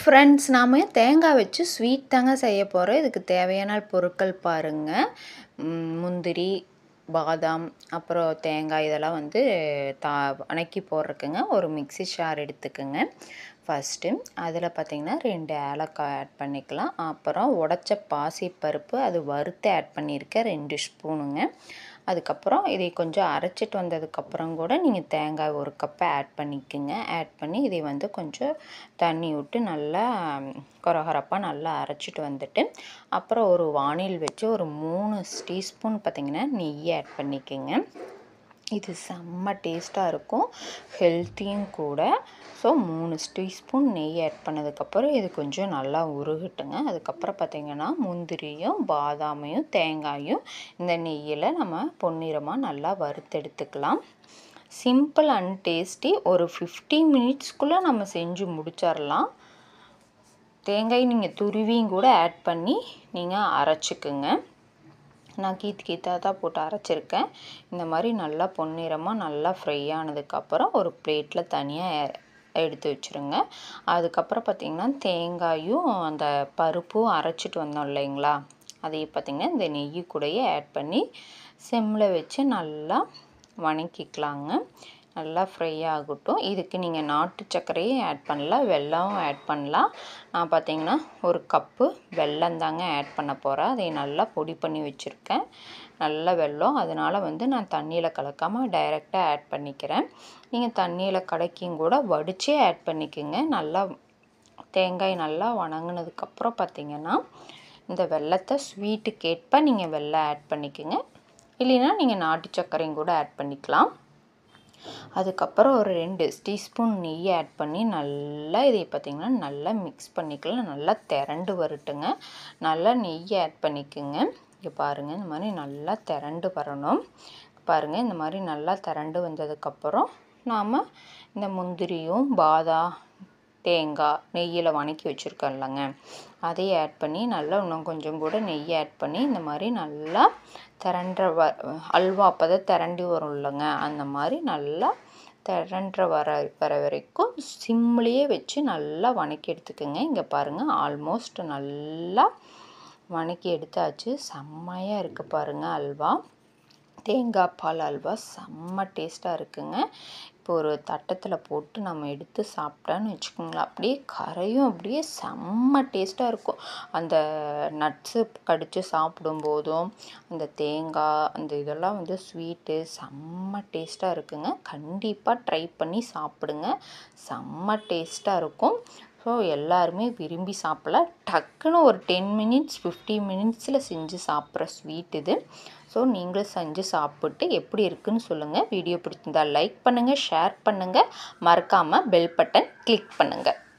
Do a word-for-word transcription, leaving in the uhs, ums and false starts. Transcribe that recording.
Friends, நாம தேங்காய் வச்சு ஸ்வீட் தாங்க செய்ய போகிறோம். இதுக்கு தேவையான பொருட்கள் பாருங்கள். முந்திரி, பாதாம், அப்புறம் தேங்காய் இதெல்லாம் வந்து தா வணக்கி போடுறதுக்குங்க. ஒரு மிக்ஸி ஷார் எடுத்துக்கோங்க. ஃபஸ்ட்டு அதில் பார்த்திங்கன்னா ரெண்டு ஏலக்காய் ஆட் பண்ணிக்கலாம். அப்புறம் உடைச்ச பாசிப்பருப்பு அது வறுத்து ஆட் பண்ணியிருக்கேன் ரெண்டு ஸ்பூனுங்க. அதுக்கப்புறம் இதை கொஞ்சம் அரைச்சிட்டு வந்ததுக்கப்புறம் கூட நீங்கள் தேங்காய் ஒரு கப்பை ஆட் பண்ணிக்கோங்க. ஆட் பண்ணி இதை வந்து கொஞ்சம் தண்ணி விட்டு நல்லா கொரகொரப்பாக நல்லா அரைச்சிட்டு வந்துட்டு அப்புறம் ஒரு வானில் வச்சு ஒரு மூணு டீஸ்பூன் பார்த்திங்கன்னா நெய் ஆட் பண்ணிக்கோங்க. இது செம்ம டேஸ்ட்டாக இருக்கும், ஹெல்த்தியும் கூட. ஸோ மூணு டீஸ்பூன் நெய் ஆட் பண்ணதுக்கப்புறம் இது கொஞ்சம் நல்லா உருகட்டுங்க. அதுக்கப்புறம் பார்த்திங்கன்னா முந்திரியும் பாதாமையும் தேங்காயும் இந்த நெய்யில் நம்ம பொன்னிறமாக நல்லா வறுத்தெடுத்துக்கலாம். Simple and tasty. ஒரு ஃபிஃப்டீன் மினிட்ஸ்க்குள்ளே நம்ம செஞ்சு முடிச்சிடலாம். தேங்காய் நீங்கள் துருவியும் கூட ஆட் பண்ணி நீங்கள் அரைச்சிக்குங்க. நான் கீத்து கீத்தாக தான் போட்டு அரைச்சிருக்கேன். இந்த மாதிரி நல்லா பொன்னிறமாக நல்லா ஃப்ரை ஆனதுக்கப்புறம் ஒரு பிளேட்டில் தனியாக எடுத்து வச்சுருங்க. அதுக்கப்புறம் பார்த்திங்கன்னா தேங்காயும் அந்த பருப்பும் அரைச்சிட்டு வந்தோம் இல்லைங்களா, அதையும் பார்த்திங்கன்னா இந்த நெய் கூடயே ஆட் பண்ணி சிம்மில் வச்சு நல்லா வணக்கிக்கலாங்க. நல்லா ஃப்ரை ஆகட்டும். இதுக்கு நீங்கள் நாட்டு சர்க்கரையும் ஆட் பண்ணலாம், வெல்லமும் ஆட் பண்ணலாம். நான் பார்த்திங்கன்னா ஒரு கப்பு வெல்லம் தாங்க ஆட் பண்ண போகிறேன். அதை நல்லா பொடி பண்ணி வச்சுருக்கேன். நல்ல வெல்லம், அதனால் வந்து நான் தண்ணியில் கலக்காமல் டைரெக்டாக ஆட் பண்ணிக்கிறேன். நீங்கள் தண்ணியில் கலக்கியும் கூட வடித்தே ஆட் பண்ணிக்கோங்க. நல்லா தேங்காய் நல்லா வணங்கினதுக்கப்புறம் பார்த்திங்கன்னா இந்த வெல்லத்தை ஸ்வீட்டுக்கு ஏற்ப நீங்கள் வெல்லம் ஆட் பண்ணிக்கோங்க. இல்லைன்னா நீங்கள் நாட்டு சர்க்கரையும் கூட ஆட் பண்ணிக்கலாம். அதுக்கப்புறம் ஒரு ரெண்டு டீஸ்பூன் நெய் ஆட் பண்ணி நல்லா இதை பார்த்திங்கன்னா நல்லா மிக்ஸ் பண்ணிக்கலாம். நல்லா திரண்டு வரட்டுங்க. நல்லா நெய் ஆட் பண்ணிக்கோங்க. இங்கே பாருங்கள், இந்த மாதிரி நல்லா திரண்டு வரணும். பாருங்கள், இந்த மாதிரி நல்லா திரண்டு வந்ததுக்கப்புறம் நாம் இந்த முந்திரியும் பாதாம் தேங்காய் நெய்யில் வணக்கி வச்சுருக்கோம் இல்லைங்க, அதையும் ஆட் பண்ணி நல்லா இன்னும் கொஞ்சம் கூட நெய் ஆட் பண்ணி இந்த மாதிரி நல்லா திரண்ட வ அல்வா அப்போ தான் திரண்டி வரும் இல்லைங்க, அந்த மாதிரி நல்லா திரண்ட வர வர வரைக்கும் சிம்லேயே வச்சு நல்லா வணக்கி எடுத்துக்கோங்க. இங்கே பாருங்கள், ஆல்மோஸ்ட் நல்லா வணக்கி எடுத்தாச்சு. செம்மையாக இருக்குது பாருங்கள் அல்வா. தேங்காய் பால் அல்வா செம்ம டேஸ்ட்டாக இருக்குங்க. இப்போ ஒரு தட்டத்தில் போட்டு நம்ம எடுத்து சாப்பிட்டான்னு வச்சுக்கோங்களேன், அப்படியே கரையும், அப்படியே செம்ம டேஸ்ட்டாக இருக்கும். அந்த நட்ஸு கடித்து சாப்பிடும்போதும் அந்த தேங்காய் அந்த இதெல்லாம் வந்து ஸ்வீட்டு செம்ம டேஸ்ட்டாக இருக்குங்க. கண்டிப்பாக ட்ரை பண்ணி சாப்பிடுங்க, செம்ம டேஸ்ட்டாக இருக்கும். ஸோ எல்லாருமே விரும்பி சாப்பிடலாம். டக்குன்னு ஒரு டென் மினிட்ஸ் ஃபிஃப்டீன் மினிட்ஸில் செஞ்சு சாப்பிட்ற ஸ்வீட் இது. ஸோ நீங்களும் செஞ்சு சாப்பிட்டு எப்படி இருக்குன்னு சொல்லுங்கள். வீடியோ பிடிச்சிருந்தால் லைக் பண்ணுங்கள், ஷேர் பண்ணுங்கள், மறக்காமல் பெல் பட்டன் கிளிக் பண்ணுங்கள்.